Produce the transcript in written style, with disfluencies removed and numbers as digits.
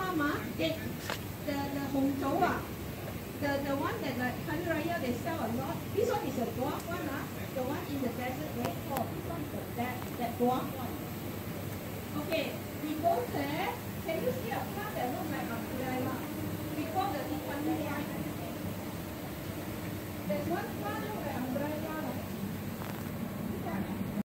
farm, the Hong Zhou, the one that like Hari Raya they sell a lot. This one is a dwarf one, the one in the desert very tall. This one is that dwarf one. Okay, we go there. Can you see a plant that looks like a before the Lee Kuan Yew? There's one